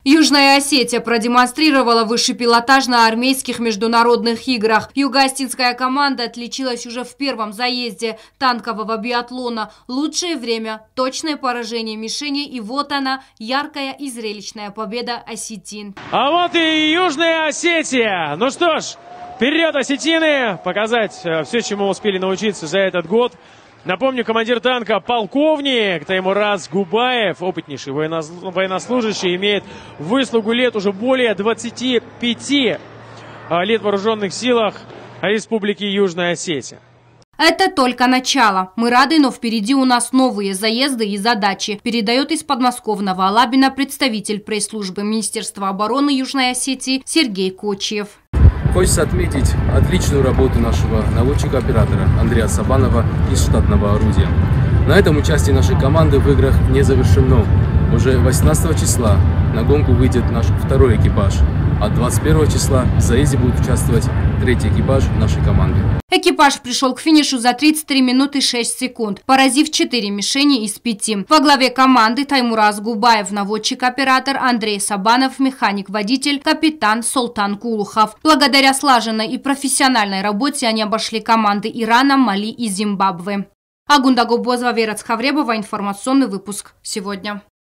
Южная Осетия продемонстрировала высший пилотаж на армейских международных играх. Юго-Остинская команда отличилась уже в первом заезде танкового биатлона. Лучшее время, точное поражение мишени, и вот она, яркая и зрелищная победа осетин. А вот и Южная Осетия. Ну что ж, вперед, осетины, показать все, чему успели научиться за этот год. Напомню, командир танка полковник Таймураз Губаев, опытнейший военнослужащий, имеет выслугу лет уже более 25 лет в вооруженных силах Республики Южная Осетия. Это только начало. Мы рады, но впереди у нас новые заезды и задачи, передает из подмосковного Алабина представитель пресс-службы Министерства обороны Южной Осетии Сергей Кочиев. Хочется отметить отличную работу нашего наводчика-оператора Андрея Сабанова из штатного орудия. На этом участие нашей команды в играх не завершено. Уже 18 числа на гонку выйдет наш второй экипаж, а 21 числа в заезде будет участвовать третий экипаж нашей команды. Экипаж пришел к финишу за 33 минуты 6 секунд, поразив 4 мишени из 5. Во главе команды Таймураз Губаев, наводчик-оператор, Андрей Сабанов, механик-водитель, капитан Солтан Кулухов. Благодаря слаженной и профессиональной работе они обошли команды Ирана, Мали и Зимбабве. Агунда Гобозова, Верац Хавребова, информационный выпуск сегодня.